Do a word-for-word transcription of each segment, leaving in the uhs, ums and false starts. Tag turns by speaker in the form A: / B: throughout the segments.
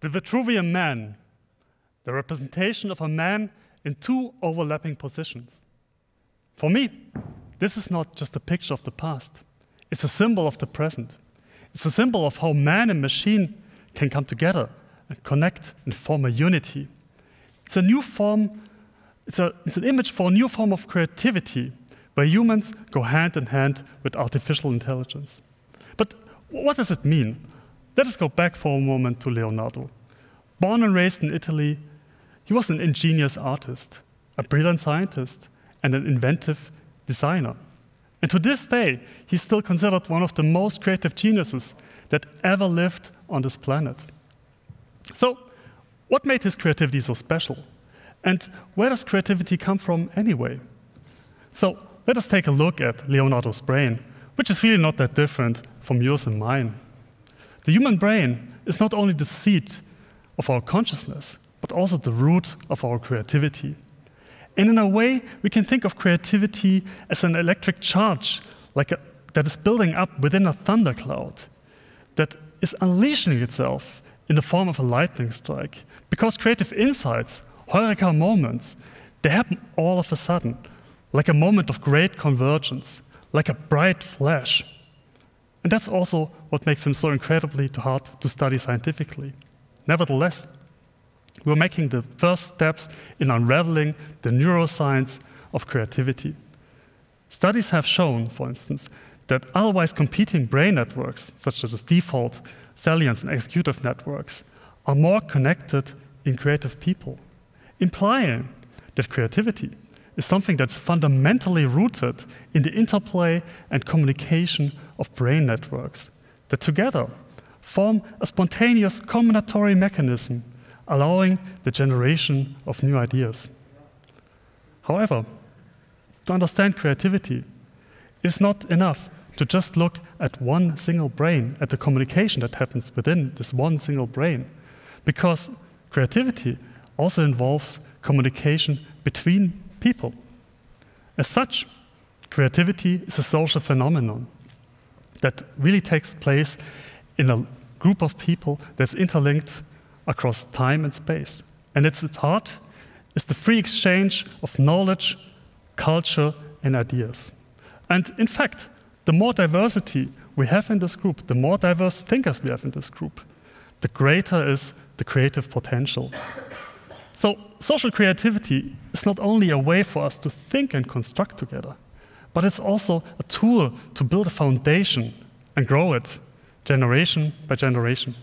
A: The Vitruvian Man, the representation of a man in two overlapping positions. For me, this is not just a picture of the past. It's a symbol of the present. It's a symbol of how man and machine can come together and connect and form a unity. It's a new form, it's, a, it's an image for a new form of creativity, where humans go hand in hand with artificial intelligence. But what does it mean? Let us go back for a moment to Leonardo. Born and raised in Italy, he was an ingenious artist, a brilliant scientist, and an inventive designer. And to this day, he's still considered one of the most creative geniuses that ever lived on this planet. So, what made his creativity so special? And where does creativity come from anyway? So, let us take a look at Leonardo's brain, which is really not that different from yours and mine. The human brain is not only the seat of our consciousness, but also the root of our creativity. And in a way, we can think of creativity as an electric charge like a, that is building up within a thundercloud, that is unleashing itself in the form of a lightning strike. Because creative insights, Heureka moments, they happen all of a sudden, like a moment of great convergence, like a bright flash. And that's also what makes them so incredibly hard to study scientifically. Nevertheless, we're making the first steps in unraveling the neuroscience of creativity. Studies have shown, for instance, that otherwise competing brain networks, such as default, salience, and executive networks, are more connected in creative people, implying that creativity is something that's fundamentally rooted in the interplay and communication of brain networks that together form a spontaneous combinatory mechanism allowing the generation of new ideas. However, to understand creativity, it's not enough to just look at one single brain, at the communication that happens within this one single brain, because creativity also involves communication between people. As such, creativity is a social phenomenon that really takes place in a group of people that's interlinked across time and space. And at its heart is the free exchange of knowledge, culture, and ideas. And in fact, the more diversity we have in this group, the more diverse thinkers we have in this group, the greater is the creative potential. So social creativity is not only a way for us to think and construct together, but it's also a tool to build a foundation and grow it generation by generation.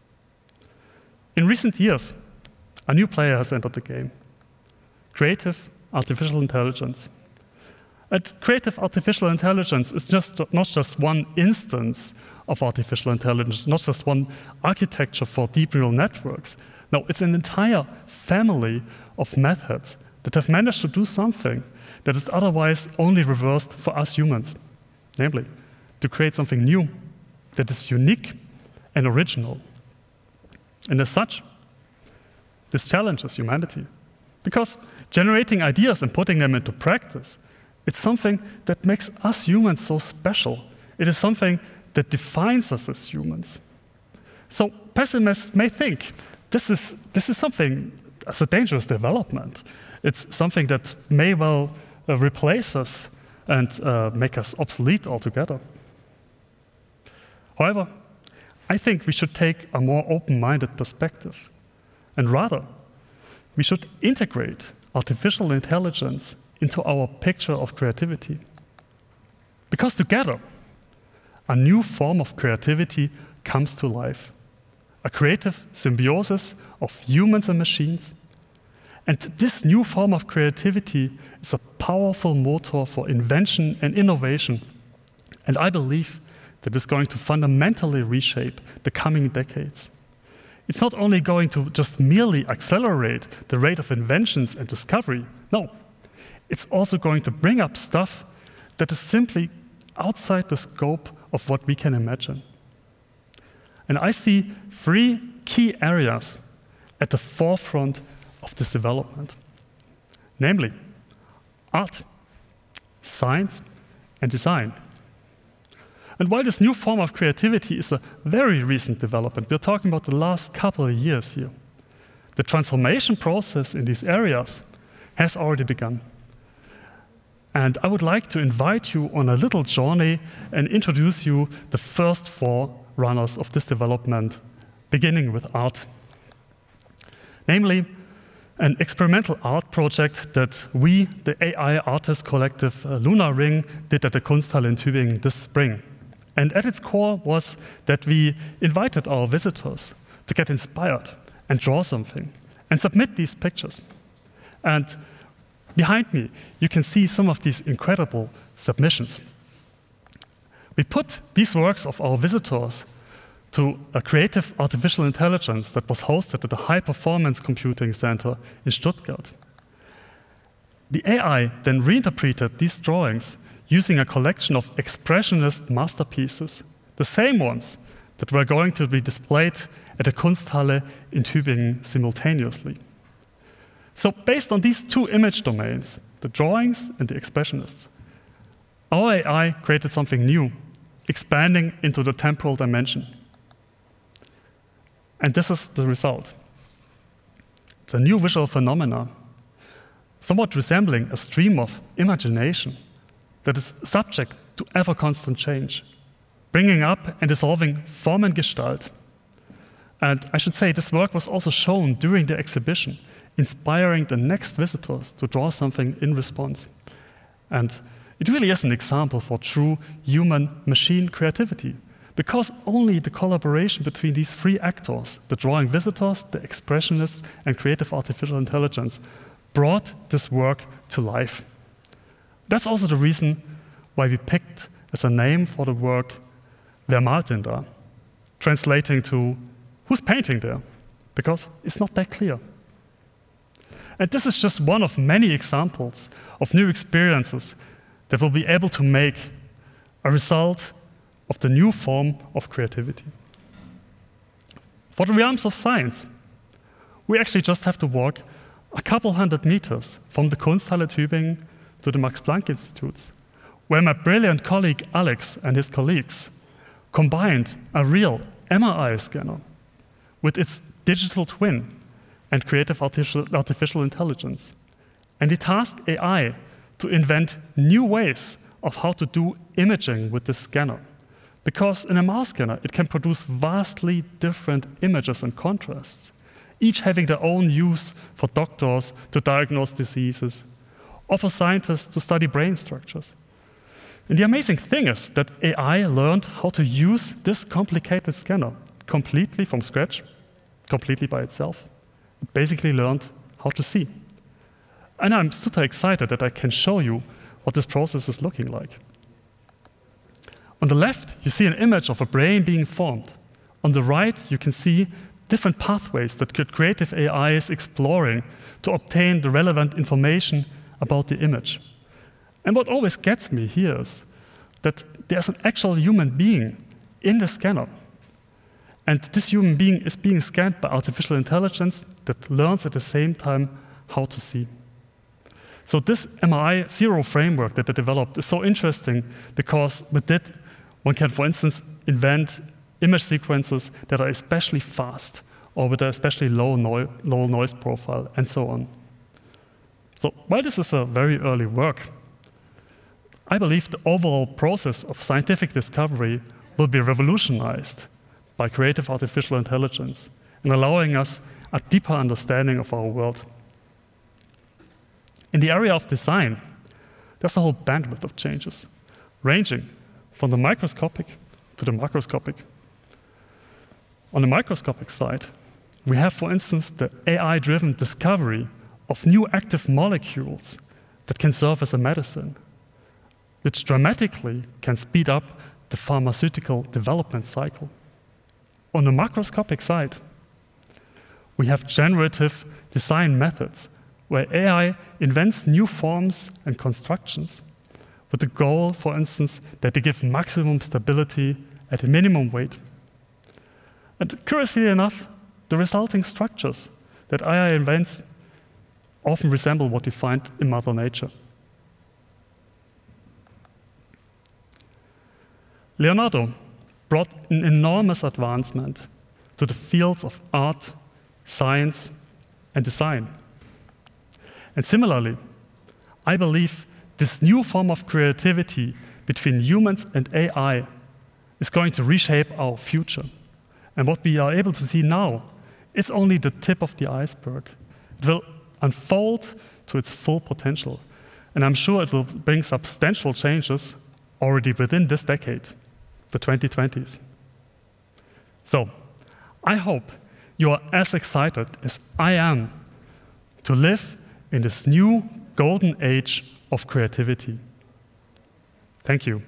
A: In recent years, a new player has entered the game: creative artificial intelligence. And creative artificial intelligence is just not just one instance of artificial intelligence, not just one architecture for deep neural networks. No, it's an entire family of methods that have managed to do something that is otherwise only reversed for us humans, namely, to create something new that is unique and original. And as such, this challenges humanity. Because generating ideas and putting them into practice, it's something that makes us humans so special. It is something that defines us as humans. So pessimists may think this is, this is something as a dangerous development. It's something that may well uh, replace us and uh, make us obsolete altogether. However, I think we should take a more open-minded perspective. And rather, we should integrate artificial intelligence into our picture of creativity. Because together, a new form of creativity comes to life. A creative symbiosis of humans and machines. And this new form of creativity is a powerful motor for invention and innovation. And I believe that is going to fundamentally reshape the coming decades. It's not only going to just merely accelerate the rate of inventions and discovery. No, it's also going to bring up stuff that is simply outside the scope of what we can imagine. And I see three key areas at the forefront of this development, namely art, science, and design. And while this new form of creativity is a very recent development, we're talking about the last couple of years here, the transformation process in these areas has already begun. And I would like to invite you on a little journey and introduce you the first four runners of this development, beginning with art. Namely, an experimental art project that we, the A I artist collective uh, Lunar Ring, did at the Kunsthalle in Tübingen this spring. And at its core was that we invited our visitors to get inspired and draw something and submit these pictures. And behind me, you can see some of these incredible submissions. We put these works of our visitors to a creative artificial intelligence that was hosted at the High Performance Computing Center in Stuttgart. The A I then reinterpreted these drawings using a collection of expressionist masterpieces, the same ones that were going to be displayed at the Kunsthalle in Tübingen simultaneously. So based on these two image domains, the drawings and the expressionists, our A I created something new, expanding into the temporal dimension. And this is the result. It's a new visual phenomena, somewhat resembling a stream of imagination that is subject to ever-constant change, bringing up and dissolving form and gestalt. And I should say this work was also shown during the exhibition, inspiring the next visitors to draw something in response. And it really is an example for true human-machine creativity, because only the collaboration between these three actors, the drawing visitors, the expressionists, and creative artificial intelligence, brought this work to life. That's also the reason why we picked as a name for the work, Wer malt denn da? Translating to, who's painting there? Because it's not that clear. And this is just one of many examples of new experiences that will be able to make a result of the new form of creativity. For the realms of science, we actually just have to walk a couple hundred meters from the Kunsthalle Tübingen to the Max Planck Institutes, where my brilliant colleague Alex and his colleagues combined a real M R I scanner with its digital twin and creative artificial, artificial intelligence. And he tasked A I to invent new ways of how to do imaging with this scanner. Because in a M R scanner, it can produce vastly different images and contrasts, each having their own use for doctors to diagnose diseases, or for scientists to study brain structures. And the amazing thing is that A I learned how to use this complicated scanner completely from scratch, completely by itself. It basically learned how to see. And I'm super excited that I can show you what this process is looking like. On the left, you see an image of a brain being formed. On the right, you can see different pathways that creative A I is exploring to obtain the relevant information about the image. And what always gets me here is that there's an actual human being in the scanner. And this human being is being scanned by artificial intelligence that learns at the same time how to see. So this M R I zero framework that they developed is so interesting because with it, one can, for instance, invent image sequences that are especially fast or with an especially low, no low noise profile, and so on. So while this is a very early work, I believe the overall process of scientific discovery will be revolutionized by creative artificial intelligence and allowing us a deeper understanding of our world. In the area of design, there's a whole bandwidth of changes, ranging from the microscopic to the macroscopic. On the microscopic side, we have, for instance, the A I-driven discovery of new active molecules that can serve as a medicine, which dramatically can speed up the pharmaceutical development cycle. On the macroscopic side, we have generative design methods where A I invents new forms and constructions with the goal, for instance, that they give maximum stability at a minimum weight. And curiously enough, the resulting structures that A I invents often resemble what we find in Mother Nature. Leonardo brought an enormous advancement to the fields of art, science, and design. And similarly, I believe this new form of creativity between humans and A I is going to reshape our future. And what we are able to see now is only the tip of the iceberg. It will unfold to its full potential. And I'm sure it will bring substantial changes already within this decade, the twenty twenties. So, I hope you are as excited as I am to live in this new golden age of creativity. Thank you.